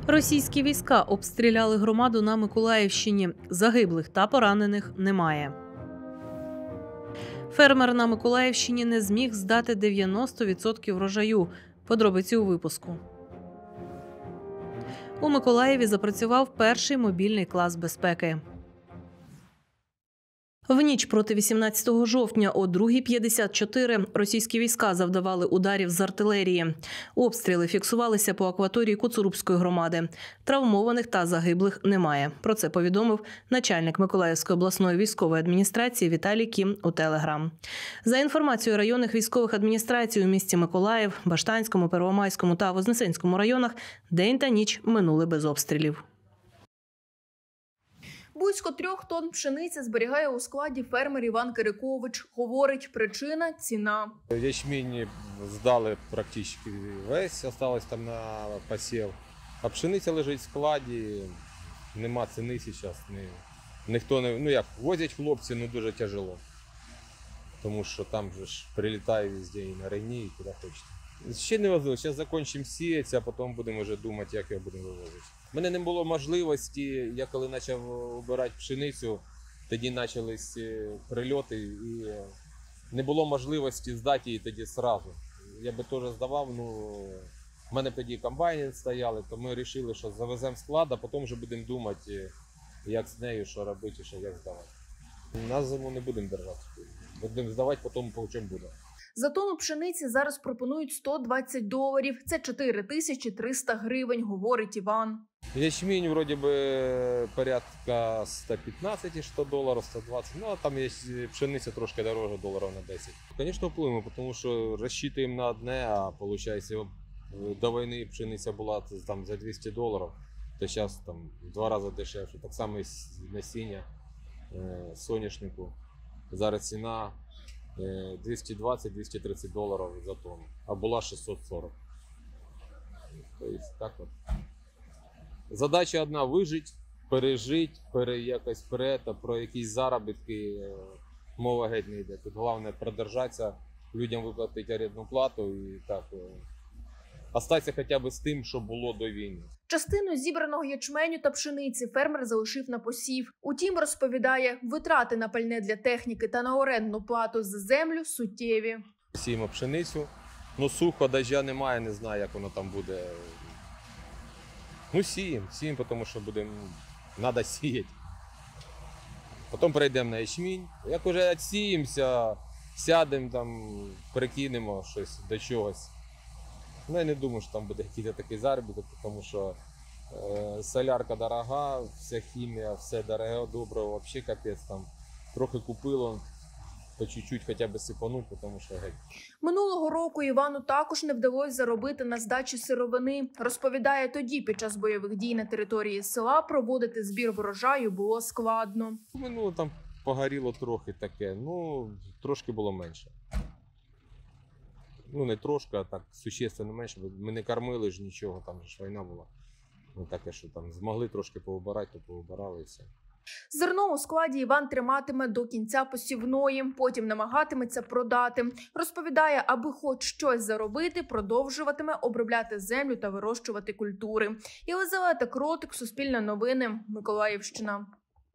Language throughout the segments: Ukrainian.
Російські війська обстріляли громаду на Миколаївщині. Загиблих та поранених немає. Фермер на Миколаївщині не зміг здати 90% врожаю. Подробиці у випуску. У Миколаєві запрацював перший мобільний клас безпеки. В ніч проти 18 жовтня о 2:54 російські війська завдавали ударів з артилерії. Обстріли фіксувалися по акваторії Коцурубської громади. Травмованих та загиблих немає. Про це повідомив начальник Миколаївської обласної військової адміністрації Віталій Кім у Телеграм. За інформацією районних військових адміністрацій у місті Миколаїв, Баштанському, Первомайському та Вознесенському районах день та ніч минули без обстрілів. Близько 3 тонн пшениці зберігає у складі фермер Іван Кирикович. Говорить, причина – ціна. Ячмінь здали практично весь, залишилось там на посів. А пшениця лежить в складі, нема ціни зараз. Ніхто не, возять хлопці, але дуже тяжело. Тому що там же ж прилітає везде і на рейні, і куди хочете. Ще не возили, зараз закінчимо сіяти, а потім будемо вже думати, як його будемо вивозити. У мене не було можливості, я коли почав обирати пшеницю, тоді почались прильоти і не було можливості здати її тоді одразу. Я би теж здавав, в мене тоді комбайни стояли, то ми вирішили, що завеземо склад, а потім вже будемо думати, як з нею, що робити, що як здавати. На зиму не будемо держати, будемо здавати, потім по чому буде. За тонну пшениці зараз пропонують $120. Це 4300 гривень, говорить Іван. Ячмінь вроді би порядка $115, $120, а там є пшениця трошки дороже, доларів на 10. Звісно, впливаємо, тому що розчитуємо на одне, а виходить, до війни пшениця була там за $200, то зараз там в 2 рази дешевше. Так само і насіння соняшнику. Зараз ціна $220-230 за тонну, а була 640. Тобто так от. Задача одна – вижити, пережити, якось про якісь заробітки мова геть не йде. Тут головне продержатися, людям виплатити орендну плату і так, остатися хоча б з тим, що було до війни. Частину зібраного ячменю та пшениці фермер залишив на посів. Утім, розповідає, витрати на пальне для техніки та на орендну плату за землю суттєві. Сіємо пшеницю, сухо, дождя немає, не знаю, як воно там буде. Сіємо, тому що треба сіяти. Потім перейдемо на ячмінь. Як вже відсіємося, сядемо, там, прикинемо щось до чогось. Я не думаю, що там буде якийсь такий заробіток, тому що солярка дорога, вся хімія, все дороге, добре, взагалі капець. Там трохи купило, по чуть-чуть хоча б сипануть, тому що геть. Минулого року Івану також не вдалося заробити на здачі сировини. Розповідає, тоді під час бойових дій на території села проводити збір врожаю було складно. Минуло там погоріло трохи таке, трошки було менше. Не трошки, а так существенно менше, бо ми не кормили ж нічого, там ж війна була. Таке, що там змогли трошки повибирати, то повибирали і все. Зерно у складі Іван триматиме до кінця посівної, потім намагатиметься продати. Розповідає, аби хоч щось заробити, продовжуватиме обробляти землю та вирощувати культури. Єлизавета Кротик, Суспільне новини, Миколаївщина.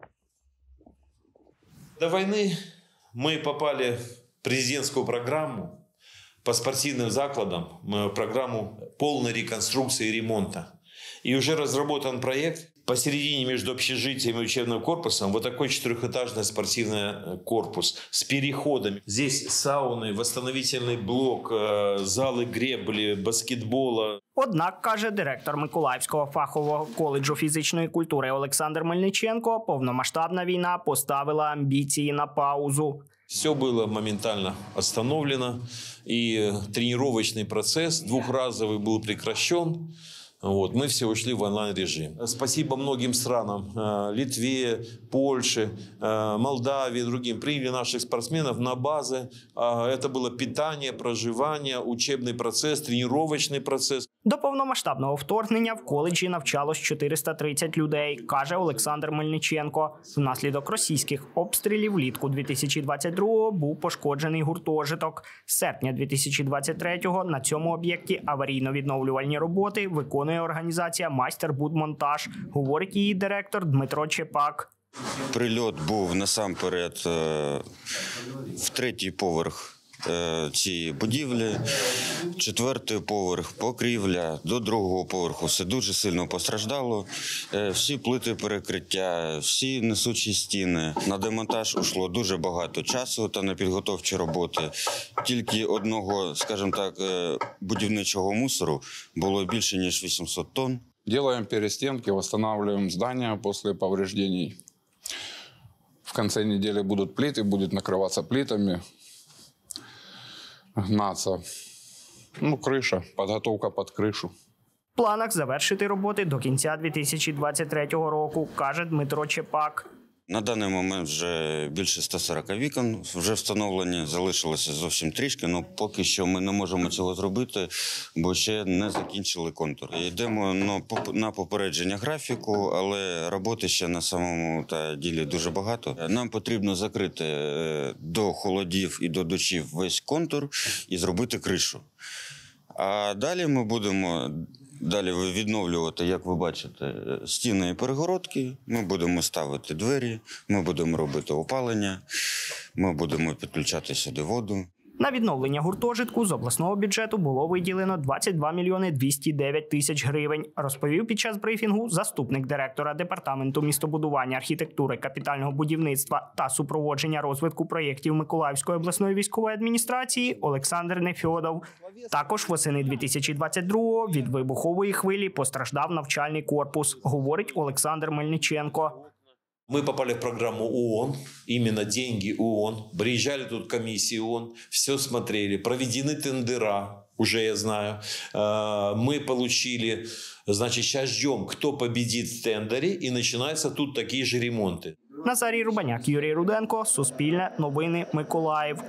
До війни ми попали в президентську програму по спортивным закладам, программу полной реконструкции и ремонта. И уже разработан проект посередине между общежитием и учебным корпусом, вот такой 4-этажный спортивный корпус с переходами. Здесь сауны, восстановительный блок, залы гребли, баскетбола. Однак, каже директор Миколаївського фахового коледжу фізичної культури Олександр Мельниченко, повномасштабна війна поставила амбіції на паузу. Все было моментально остановлено, и тренировочный процесс двухразовый был прекращен. Мы все ушли в онлайн-режим. Спасибо многим странам, Литве, Польше, Молдавии и другим, приняли наших спортсменов на базы. Это было питание, проживание, учебный процесс, тренировочный процесс. До повномасштабного вторгнення в коледжі навчалось 430 людей, каже Олександр Мельниченко. Внаслідок російських обстрілів влітку 2022-го був пошкоджений гуртожиток. З серпня 2023-го на цьому об'єкті аварійно-відновлювальні роботи виконує виконує організація «Майстер-Будмонтаж», говорить її директор Дмитро Чепак. Прильот був насамперед в третій поверх цієї будівлі, четвертий поверх покрівля, до другого поверху все дуже сильно постраждало. Всі плити перекриття, всі несучі стіни. На демонтаж ушло дуже багато часу та на підготовчі роботи. Тільки одного, скажімо так, будівничого мусору було більше, ніж 800 тонн. Делаем перестенки, восстанавливаем здание после повреждений. В конце недели будут плиты, будет накрываться плитами, гнаться. Крыша, подготовка под крышу. В планах завершити роботи до кінця 2023 року, каже Дмитро Чепак. На даний момент вже більше 140 вікон вже встановлені, залишилося зовсім трішки, але поки що ми не можемо цього зробити, бо ще не закінчили контур. Йдемо на попередження графіку, але роботи ще на самому ділі дуже багато. Нам потрібно закрити до холодів і до дощів весь контур і зробити кришу. А далі ми будемо відновлювати, як ви бачите, стіни і перегородки, ми будемо ставити двері, ми будемо робити опалення, ми будемо підключати сюди воду. На відновлення гуртожитку з обласного бюджету було виділено 22 мільйони 209 тисяч гривень, розповів під час брифінгу заступник директора Департаменту містобудування, архітектури, капітального будівництва та супроводження розвитку проєктів Миколаївської обласної військової адміністрації Олександр Нефьодов. Також восени 2022-го від вибухової хвилі постраждав навчальний корпус, говорить Олександр Мельниченко. Мы попали в программу ООН, именно деньги ООН. Приезжали тут комиссии ООН, все смотрели, проведены тендера, уже я знаю. Мы получили, значит, сейчас ждем, кто победит в тендере, и начинаются тут такие же ремонты. Назарій Рубаняк, Юрій Руденко, Суспільне, Новини, Миколаїв.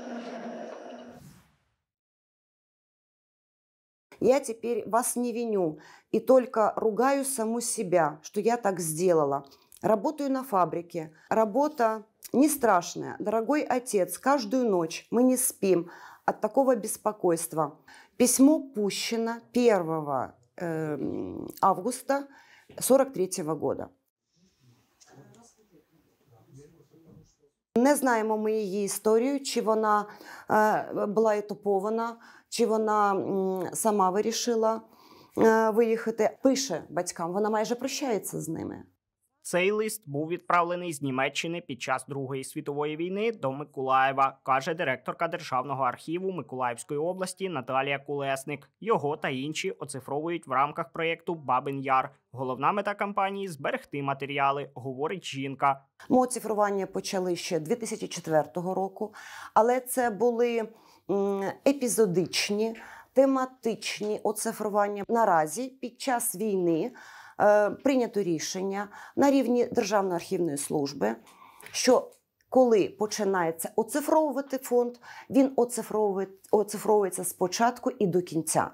Я теперь вас не виню и только ругаю саму себя, что я так сделала. Работаю на фабрике. Работа не страшная. Дорогой отец, каждую ночь мы не спим от такого беспокойства. Письмо пущено 1 августа 1943 года. Не знаємо ми її історію, чи вона була етопована, чи вона сама вирішила виїхати. Пише батькам, вона майже прощається з ними. Цей лист був відправлений з Німеччини під час Другої світової війни до Миколаєва, каже директорка Державного архіву Миколаївської області Наталія Кулесник. Його та інші оцифровують в рамках проєкту «Бабин Яр». Головна мета кампанії – зберегти матеріали, говорить жінка. Ми оцифрування почали ще 2004 року, але це були епізодичні, тематичні оцифрування. Наразі під час війни прийнято рішення на рівні Державної архівної служби, що коли починається оцифровувати фонд, він оцифровується з початку і до кінця.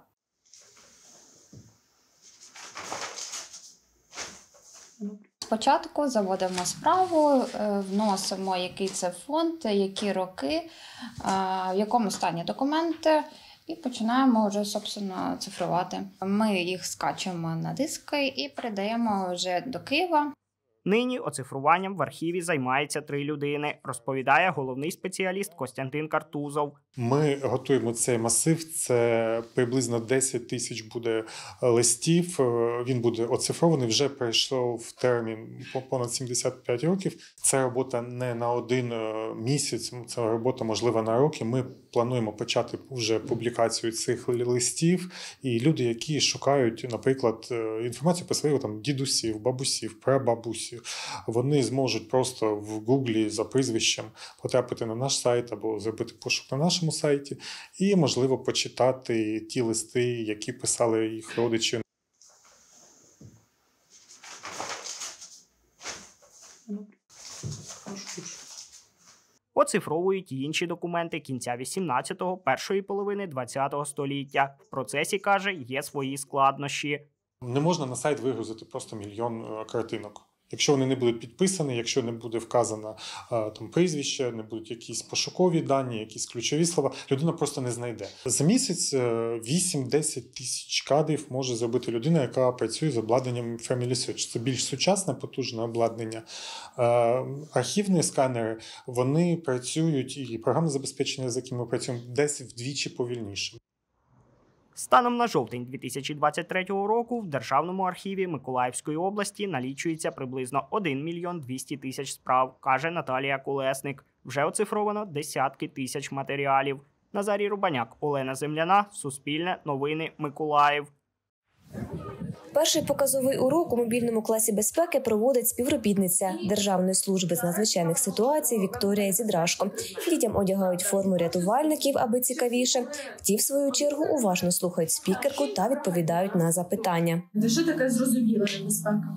Спочатку заводимо справу, вносимо, який це фонд, які роки, в якому стані документи, і починаємо вже, собственно, цифрувати. Ми їх скачуємо на диски і передаємо вже до Києва. Нині оцифруванням в архіві займається 3 людини, розповідає головний спеціаліст Костянтин Картузов. Ми готуємо цей масив, це приблизно 10 тисяч буде листів, він буде оцифрований, вже пройшов термін понад 75 років. Це робота не на 1 місяць, це робота можлива на роки. Ми плануємо почати вже публікацію цих листів, і люди, які шукають, наприклад, інформацію про своїх дідусів, бабусів, прабабусів, вони зможуть просто в Гуглі за прізвищем потрапити на наш сайт або зробити пошук на нашому сайті і, можливо, почитати ті листи, які писали їх родичі. Оцифровують й інші документи кінця 18-го, першої половини 20-го століття. В процесі, каже, є свої складнощі. Не можна на сайт вигрузити просто мільйон картинок. Якщо вони не будуть підписані, якщо не буде вказано там прізвище, не будуть якісь пошукові дані, якісь ключові слова, людина просто не знайде. За місяць 8-10 тисяч кадрів може зробити людина, яка працює з обладнанням Family Search. Це більш сучасне, потужне обладнання. Архівні сканери, вони працюють, і програмне забезпечення, з яким ми працюємо, десь вдвічі повільніше. Станом на жовтень 2023 року в Державному архіві Миколаївської області налічується приблизно 1 мільйон 200 тисяч справ, каже Наталія Колесник. Вже оцифровано десятки тисяч матеріалів. Назарій Рубаняк, Олена Земляна, Суспільне, Новини, Миколаїв. Перший показовий урок у мобільному класі безпеки проводить співробітниця Державної служби з надзвичайних ситуацій Вікторія Зідрашко. Дітям одягають форму рятувальників, аби цікавіше. Ті, в свою чергу, уважно слухають спікерку та відповідають на запитання. Що таке зрозуміла небезпека?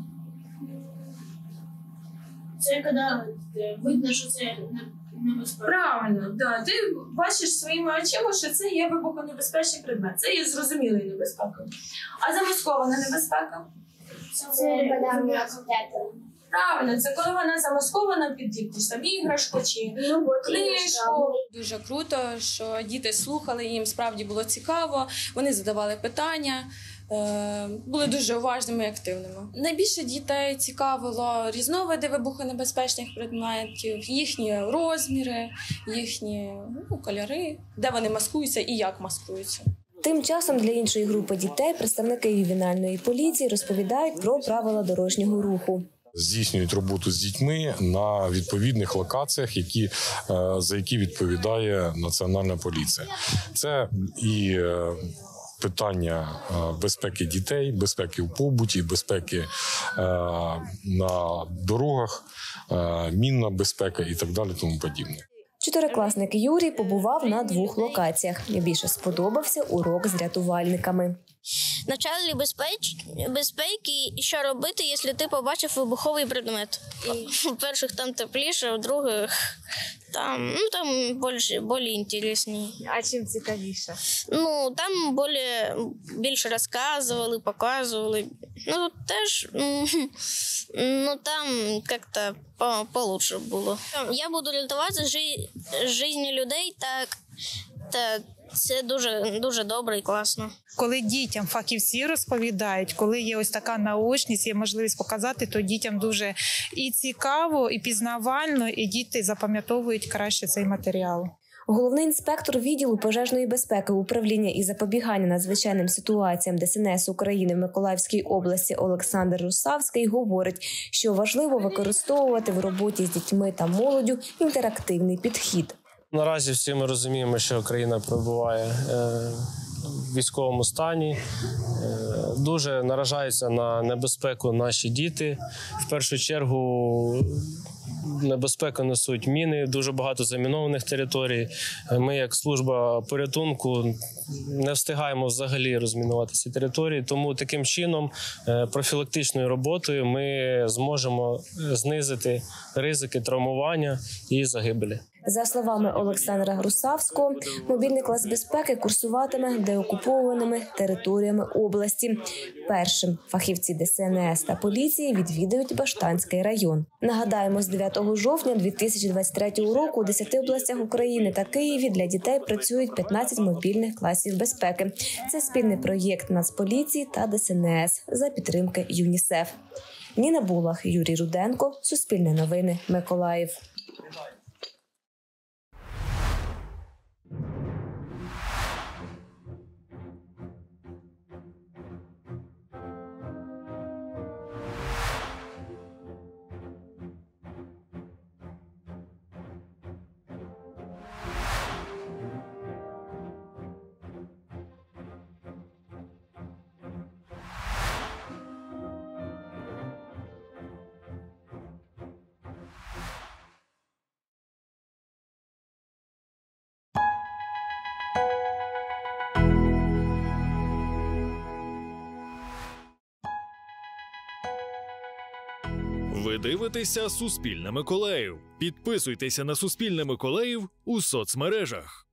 Це коли видно, що це небезпека. Правильно, да. Ти бачиш своїми очима, що це є вибухонебезпечний предмет. Це є зрозумілою небезпекою. А замаскована небезпека? Це правильно, це коли вона замаскована під якусь там іграшку чи книжку. Дуже круто, що діти слухали, їм справді було цікаво, вони задавали питання, були дуже уважними і активними. Найбільше дітей цікавило різновиди вибухонебезпечних предметів, їхні розміри, їхні кольори, де вони маскуються і як маскуються. Тим часом для іншої групи дітей представники ювенальної поліції розповідають про правила дорожнього руху. Здійснюють роботу з дітьми на відповідних локаціях, за які відповідає Національна поліція. Це і питання безпеки дітей, безпеки в побуті, безпеки на дорогах, мінна безпека і так далі, тому подібне. Чотирикласник Юрій побував на 2 локаціях. Найбільше сподобався урок з рятувальниками. Навчали безпеки, що робити, якщо ти побачив вибуховий предмет. У перших там тепліше, а у других там більш цікавіше. А чим цікавіше? Там більше розказували, показували. Теж, там як-то получше було. Я буду рятувати життя людей, та це дуже добре і класно. Коли дітям фахівці розповідають, коли є ось така наочність, є можливість показати, то дітям дуже і цікаво, і пізнавально, і діти запам'ятовують краще цей матеріал. Головний інспектор відділу пожежної безпеки, управління і запобігання надзвичайним ситуаціям ДСНС України в Миколаївській області Олександр Русавський говорить, що важливо використовувати в роботі з дітьми та молоддю інтерактивний підхід. Наразі всі ми розуміємо, що країна перебуває в військовому стані, дуже наражаються на небезпеку наші діти. В першу чергу небезпеку несуть міни, дуже багато замінованих територій. Ми, як служба порятунку, не встигаємо взагалі розмінувати ці території, тому таким чином профілактичною роботою ми зможемо знизити ризики травмування і загибелі. За словами Олександра Русавського, мобільний клас безпеки курсуватиме деокупованими територіями області. Першим фахівці ДСНС та поліції відвідують Баштанський район. Нагадаємо, з 9 жовтня 2023 року у 10 областях України та Києві для дітей працюють 15 мобільних класів безпеки. Це спільний проєкт Нацполіції та ДСНС за підтримки ЮНІСЕФ. Ніна Булах, Юрій Руденко, Суспільне новини, Миколаїв. Ви дивитеся «Суспільне Миколаїв». Підписуйтеся на «Суспільне Миколаїв» у соцмережах.